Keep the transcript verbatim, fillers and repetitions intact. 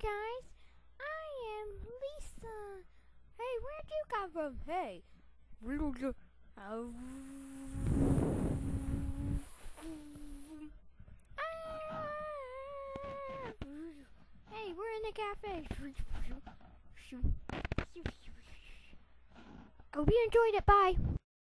guys. I am Lisa. Hey, where'd you come from? Hey. Hey, we're in the cafe. Hope you enjoyed it. Bye.